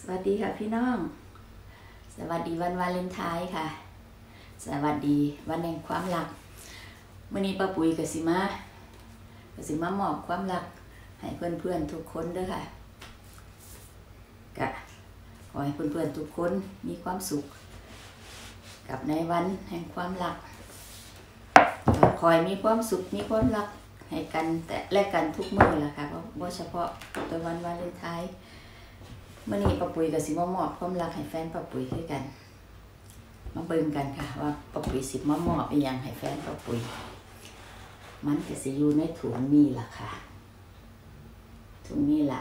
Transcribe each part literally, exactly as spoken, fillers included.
สวัสดีค่ะพี่น้องสวัสดีวันวาเลนไทน์ค่ะสวัสดีวันแห่งความรักมื้อนี้ป้าปุ๋ยกับสิมากับสิมามอบความรักให้เพื่อนๆทุกคนเด้อค่ะก็ขอให้เพื่อนๆทุกคนมีความสุขกับในวันแห่งความรักขอให้มีความสุขมีความรักให้กันแต่แลกกันทุกมื้อล่ะค่ะเพราะเฉพาะตัววันวาเลนไทน์มื่อนี้ป้าปุ๋ยกับสิมามอบความรักให้แฟนป้าปุ๋ยด้วยกันมาเบิ่งกันค่ะว่าป้าปุ๋ยสิมามอบอีหยังให้แฟนป้าปุ๋ยมันก็สิอยู่ในถุงนี้ล่ะค่ะถุงนี้ล่ะ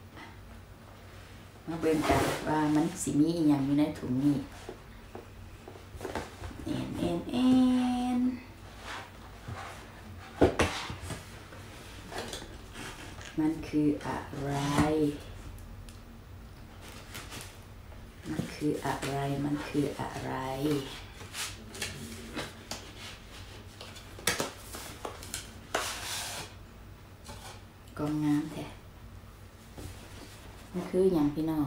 มาเบิ่งกันว่ามันสิมีอีหยังอยู่ในถุงนี้เอ็นเอ็นเอ็นมันคืออะไรมันคืออะไร มันคืออะไรกองงามแท้มันคืออย่างพี่น้อง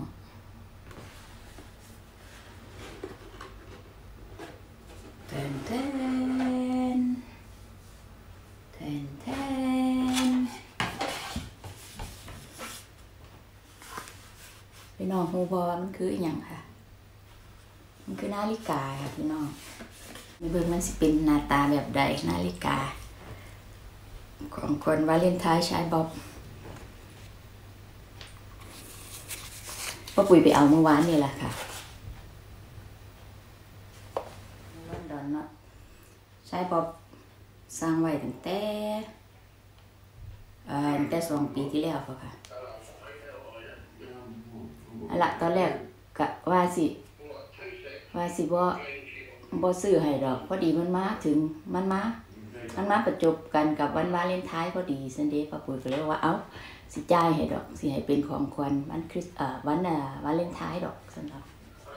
แทนแทนแทนแทนพี่น้องฮู้บ่ว่ามันคืออีหยังค่ะมันคือนาฬิกาค่ะพี่น้องในเบิ่งมันสิเป็นหน้าตาแบบใดนาฬิกาของคนวาเลนไทน์ชายบ๊อบป้าปุ๋ยไปเอาเมื่อวานนี่แหละค่ะลอนดอนเนาะชายบ๊อบสร้างไว้ตั้งแต่เอ่อตั้งแต่สองปีที่แล้วค่ะอันละตอนแรกกะว่าสิว่าสิบ่บ่ซื้อให้ดอกพอดีมันมาถึงมันมามันมาประจบกันกับวันวาเลนไทน์พอดีซันเดย์ป้าปุ๋ยก็เลยว่าเอ้าสิจ่ายให้ดอกสิให้เป็นของขวัญวันคริสเอ่อวันอ่าวาเลนไทน์ดอกซั่นดอก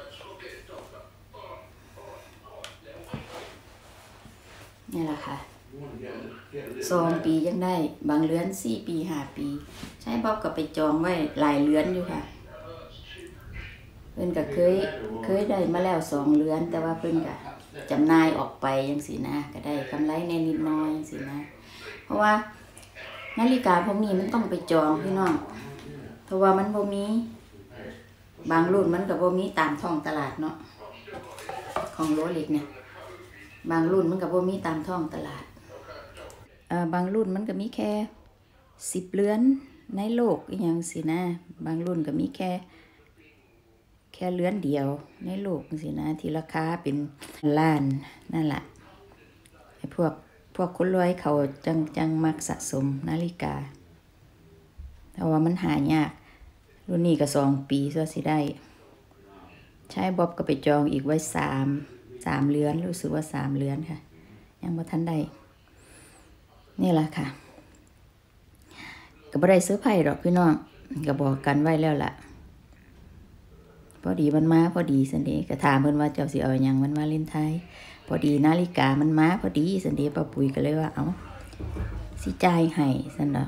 นี่แหละค่ะสองปียังได้บางเรือนสี่ปีห้าปีใช้บ๊อบก็ไปจองไว้หลายเรือนอยู่ค่ะเพิ่นก็เคยเคยได้มาแล้วสองเรือนแต่ว่าเพิ่นก็จำหน่ายออกไปจังซี่นะก็ได้กำไรแน่นิดน้อยจังซี่นะเพราะว่านาฬิกาพวกนี้มันต้องไปจองพี่น้องเพราะว่ามันบ่มีบางรุ่นมันก็บ่มีตามท้องตลาดเนาะของโรเล็กเนี่ยบางรุ่นมันก็บ่มีตามท้องตลาดเอ่อบางรุ่นมันก็มีแค่สิบเรือนในโลกอีหยังสินะบางรุ่นก็มีแค่แค่เรือนเดียวในโลกสินะที่ราคาเป็นล้านนั่นแหละไอ้พวกพวกคนรวยเขาจังจังมักสะสมนาฬิกาเพราะว่ามันหายากรุ่นนี้ก็สองปีซะสิได้ใช้บ๊อบก็ไปจองอีกไว้สามสามเรือนรู้สึกว่าสามเรือนค่ะยังบ่ทันได้นี่แหละค่ะก็บ่ได้ซื้อไผ่ดอกพี่น้องก็บอกกันไว้แล้วล่ะพอดีมันมาพอดีสันเดก็ถามเพิ่นว่าเจ้าสิเอาหยังมันวาเลนไทน์พอดีนาฬิกามันมาพอดีสันเดป้าปุ๋ยก็เลยว่าเอ้าสิจ่ายให้ซั่นดอก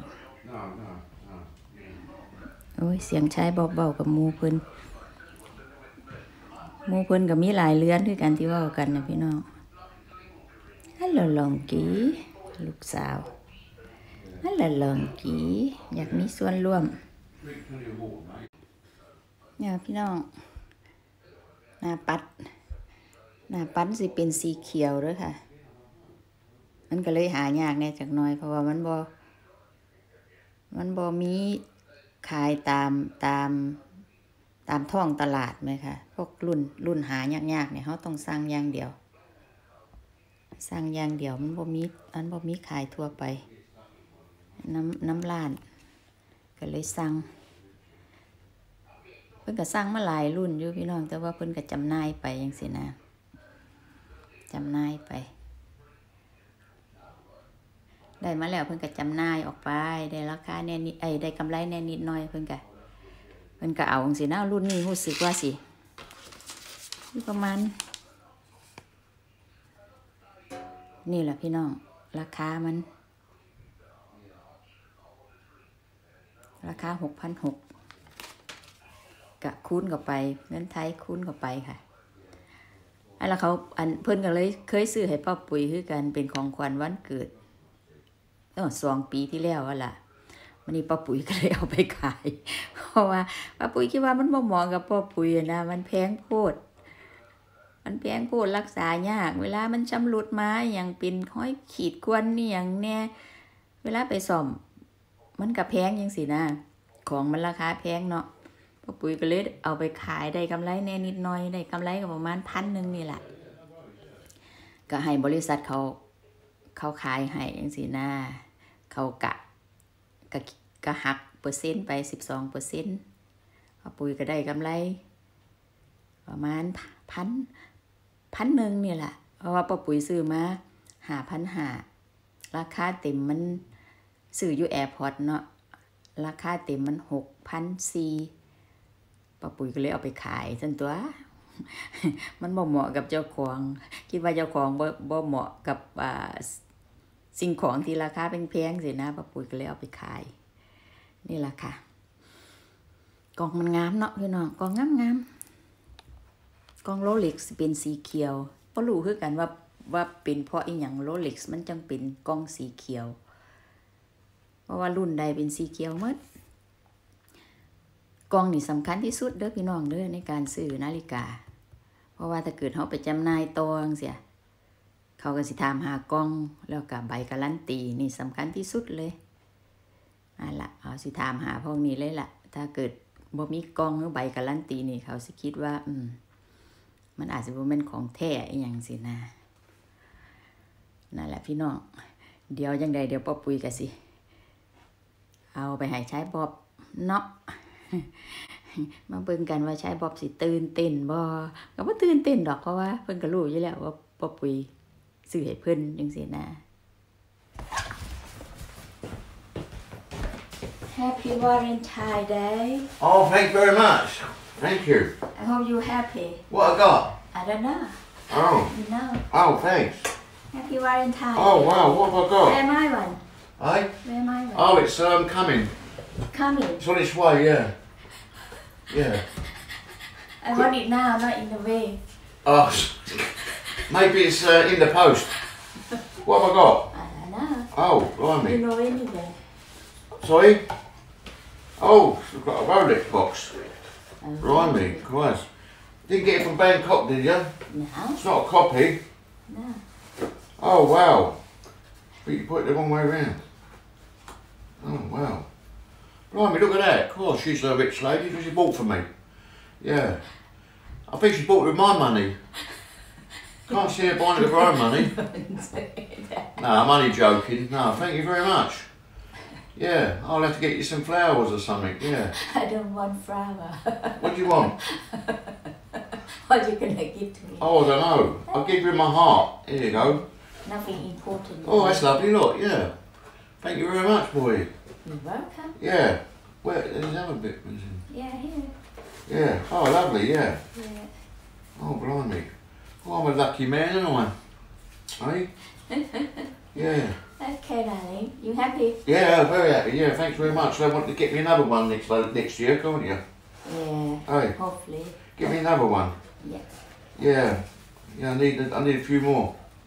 โอ้ยเสียงชายเบาๆกับหมู่เพิ่นหมู่เพิ่นก็มีหลายเรือนคือกันที่เว้ากันนะพี่น้องฮัลโหลลองกี้ลูกสาวฮัลโหลลองกี้อยากมีส่วนร่วมเนี่ยพี่น้องหน้าปัดหน้าปัดสิเป็นสีเขียวด้วยค่ะมันก็เลยหายากแน่จักหน่อยเพราะว่ามันบ่มันบ่มีขายตามตามตามท้องตลาดไหมคะพวกรุ่นรุ่นหายากๆเนี่ยเขาต้องสั่งอย่างเดียวสั่งอย่างเดียวมันบ่มีอันบ่มีขายทั่วไปน้ำน้ำร้านก็เลยสั่งเพิ่นก็สั่งมาหลายรุ่นอยู่พี่น้องแต่ว่าเพิ่นก็จำหน่ายไปจังซี่นะจำหน่ายไปได้มาแล้วเพิ่นก็จำหน่ายออกไปได้ราคาแน่นิดไอ้ได้กำไรแน่นิดหน่อยเพิ่นก็เพิ่นก็เอาจังซี่นะรุ่นนี้รู้สึกว่าสิประมาณนี่แหละพี่น้องราคามันราคา หกพันหกร้อยกะคูณเข้าไปเงินไทยคูณเข้าไปค่ะอันแล้วเขาอันเพิ่นก็เลยเคยซื้อให้ป้าปุ๋ยคือกันเป็นของขวัญวันเกิดตั้งสองปีที่แล้วว่าล่ะวันนี้ป้าปุ๋ยก็เลยเอาไปขายเพราะว่าป้าปุ๋ยคิดว่ามันบ่เหมาะกับป้าปุ๋ยนะมันแพงโพดมันแพงโพดรักษายากเวลามันชำรุดมาอย่างเป็นห้อยขีดข่วนนี่อย่างแน่เวลาไปซ่อมมันก็แพงจังซี่นะของมันราคาแพงเนาะป้าปุ๋ยก็เลยเอาไปขายได้กำไรแน่นิดหน่อยได้กำไรก็ประมาณพันหนึ่งนี่แหละก็ให้บริษัทเขาเขาขายให้จังซี่นะเขากะก็ก็หักเปอร์เซ็นต์ไปสิบสองเปอร์เซ็นต์ป้าปุ๋ยก็ได้กำไรประมาณพันพันหนึ่งนี่แหละเพราะว่าป้าปุ๋ยซื้อมาห้าพันห้าราคาเต็มมันซื้ออยู่แอร์พอร์ตเนาะราคาเต็มมันหกพันสี่ป้าปุ๋ยก็เลยเอาไปขายจนตัว มันบ่เหมาะกับเจ้าของคิดว่าเจ้าของบ่บ่เหมาะกับอ่าสิ่งของที่ราคาแพงๆสินะป้าปุ๋ยก็เลยเอาไปขายนี่แหละค่ะกล่องมันงามเนาะพี่น้องกล่องงามๆกล่องโรเล็กซ์เป็นสีเขียวบ่รู้คือกันว่าว่าเป็นเพราะอีหยังโรเล็กซ์มันจังเป็นกล่องสีเขียวเพราะว่ารุ่นใดเป็นสีเขียวหมดกล่องนี่สำคัญที่สุดเด้อพี่น้องเด้อในการซื้อนาฬิกาเพราะว่าถ้าเกิดเฮาไปจำหน่ายต่อจังซี่เขาก็สิถามหากล่องแล้วก็ใบการันตีนี่สำคัญที่สุดเลยนั่นล่ะเขาสิถามหาพวกนี้เลยล่ะถ้าเกิดบ่มีกล่องหรือใบการันตีนี่เขาสิคิดว่าอืมมันอาจจะบ่แม่นของแท้อีหยังสินะนั่นแหละพี่น้องเดี๋ยวจังใดเดี๋ยวป้าปุ๋ยก็สิเอาไปให้ใช้บอบเนาะมาเบิ่งกันว่าใช้บอบสิตื่นเต้นบ่ก็บ่ตื่นเต้นดอกเพราะว่าเพิ่นก็รู้อยู่แล้วว่าป้าปุ๋ยซื้อให้เพิ่นจังซี่นะ Happy Valentine Day Oh, thank you very much. Thank you. I hope you happy What I got? I don't know Oh. You know Oh, thanks. Happy Valentine Oh, wow. What have I got? Where my one Eh? Where my one Oh, it's um coming. Coming It's on its way. Yeah. Yeah. I want it now not in the way Oh, maybe it's uh, in the post. What have I got? I don't know Oh, You blimey. know anyway Sorry. Oh, we've got a Rolex box. Oh, Blimey, Christ. Didn't get it from Bangkok, did you? No It's not a copy. No Oh, wow. But you put it the wrong way around. Oh, wow. Blimey, look at that. Of course, she's a rich lady. She bought for me. Yeah. I think she bought it with my money. Can't see her buying it with her own money. No, I'm only joking. No, thank you very much. Yeah, I'll have to get you some flowers or something. Yeah. I don't want flower What do you want? What you gonna give to me Oh, I don't know. I'll give you my heart. Here you go. Nothing important Oh, that's lovely. Look, yeah. Thank you very much, boy. You're welcome Yeah. Where? There's another bit missing. Yeah here Yeah. Oh, lovely. Yeah. Yeah Oh, blimey. Oh, I'm a lucky man, aren't I? Eh? Yeah. Okay, darling. You happy? Yeah, very happy. Yeah, thanks very much. So I want to get me another one next next year, can't you? Yeah. Hey, Hopefully. get me another one. Yeah. Yeah. Yeah, I need I need a few more.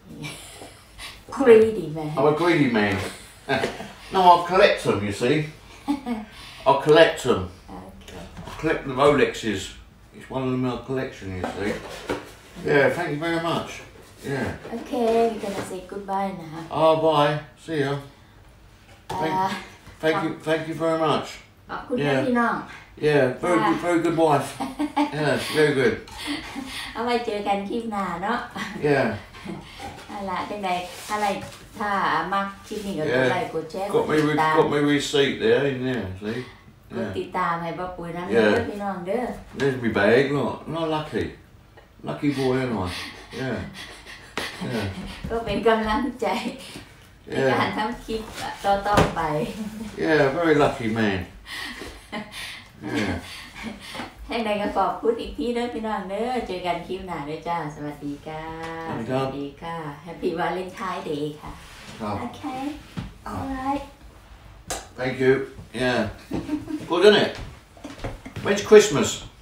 Greedy man. I'm a greedy man. No, I'll collect them, you see. I'll collect them. Okay. I'll collect the Rolexes. It's one of them in my collection, you see. Yeah, thank you very much. Yeah. Okay, we're gonna say goodbye now. Oh, bye. See ya. Thank, Uh, thank you, thank you very much. ขอบคุณ Yeah. พี่น้อง Yeah, very good, very good wife. Yeah, very good. เอาไว้เจอกันคลิปหน้าเนาะ Yeah. อะไรจังใดอะไรถ้ามักคลิปนี้ก็กดไลค์กดแชร์ก Got ด me, ติด re- ตาม got me receipt there in there. See. กด Yeah. ติดตามให้ป้าปุ๋ยน้ำ Yeah. เด้อพี่น้องเด้อ There's my bag. Look, not lucky. Lucky boy, ain't I? Yeah. Yeah. ก็เป็นกำลังใจในการ Yeah. ทำคลิปต่อๆไป Yeah. Very lucky man. Yeah. ให้ใดก็ขอบคุณอีกทีเด้อพี่น้องเด้อเจอกันคลิปหน้าเด้อจ้าสวัสดีค่ะสวัสดีครับสวัสดีค่ะ Happy Valentine Day ค่ะ Oh, Okay alright thank you. Yeah. Good, isn't it? When's Christmas?